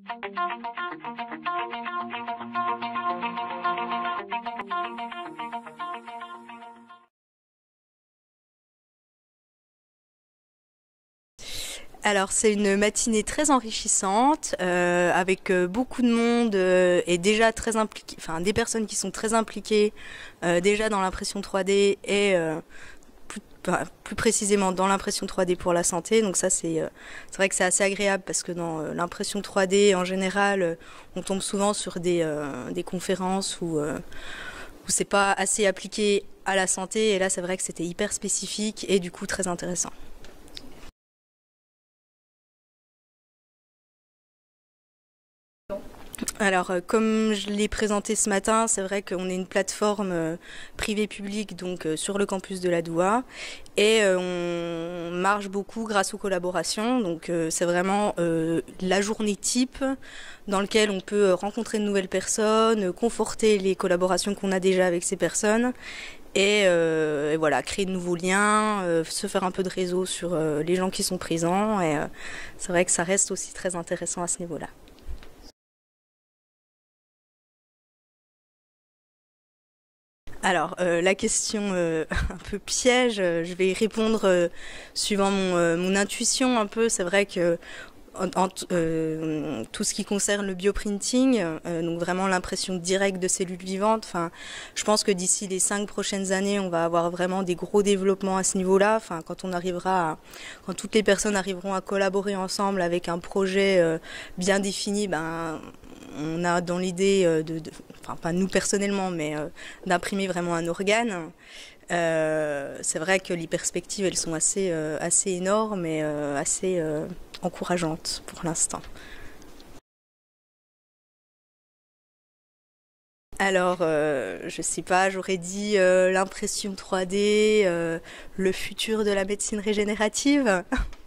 Alors c'est une matinée très enrichissante avec beaucoup de monde et déjà très impliqué, enfin des personnes qui sont très impliquées déjà dans l'impression 3D et plus précisément dans l'impression 3D pour la santé. Donc ça c'est vrai que c'est assez agréable parce que dans l'impression 3D en général on tombe souvent sur des conférences où c'est pas assez appliqué à la santé et là c'est vrai que c'était hyper spécifique et du coup très intéressant. Alors, comme je l'ai présenté ce matin, c'est vrai qu'on est une plateforme privée-publique donc sur le campus de la Doua et on marche beaucoup grâce aux collaborations. Donc, c'est vraiment la journée type dans laquelle on peut rencontrer de nouvelles personnes, conforter les collaborations qu'on a déjà avec ces personnes et voilà, créer de nouveaux liens, se faire un peu de réseau sur les gens qui sont présents et c'est vrai que ça reste aussi très intéressant à ce niveau-là. Alors, la question un peu piège, je vais y répondre suivant mon intuition un peu. C'est vrai que tout ce qui concerne le bioprinting, donc vraiment l'impression directe de cellules vivantes, enfin, je pense que d'ici les 5 prochaines années, on va avoir vraiment des gros développements à ce niveau-là. Enfin, quand toutes les personnes arriveront à collaborer ensemble avec un projet bien défini, ben on a dans l'idée enfin pas nous personnellement, mais d'imprimer vraiment un organe. C'est vrai que les perspectives, elles sont assez énormes et assez encourageantes pour l'instant. Alors, je sais pas, j'aurais dit l'impression 3D, le futur de la médecine régénérative.